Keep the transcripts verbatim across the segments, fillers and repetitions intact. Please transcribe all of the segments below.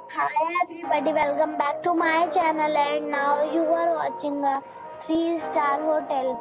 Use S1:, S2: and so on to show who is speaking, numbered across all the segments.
S1: Hi everybody, welcome back to my channel and now you are watching a three star hotel.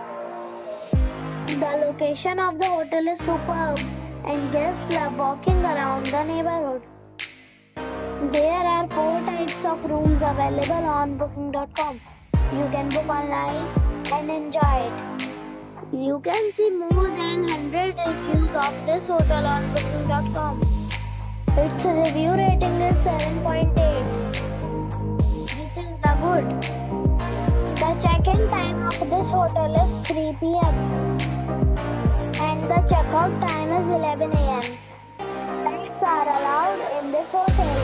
S1: The location of the hotel is superb and guests love walking around the neighborhood. There are four types of rooms available on booking dot com. You can book online and enjoy it. You can see more than one hundred reviews of this hotel on booking dot com. Its review rating is seven point eight, which is the good. The check-in time of this hotel is three p m and the checkout time is eleven a m Pets are allowed in this hotel.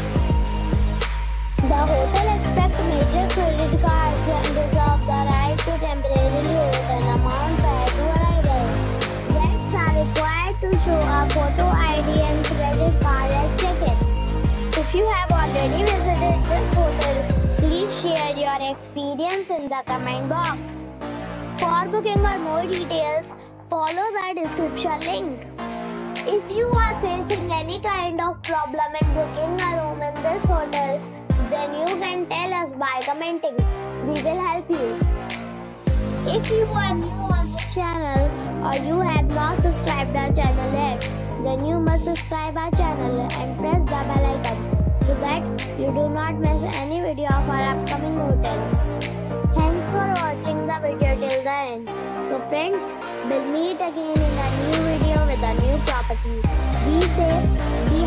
S1: The hotel accepts major credit cards and reserves the right to temporarily hold an amount prior to arrival. Guests are required to show a photo I D and credit card at check-in. If you have already visited this hotel, please share your experience in the comment box. For booking or more details, follow the description link. If you are facing any kind of problem in booking a room in this hotel, then you can tell us by commenting. We will help you. If you are new on this channel or you have not subscribed our channel yet, then you must subscribe our channel and press the bell icon so that you do not miss any video of our upcoming hotel. Thanks for watching the video till the end. So friends, we'll meet again in a new video with a new property. Be safe, be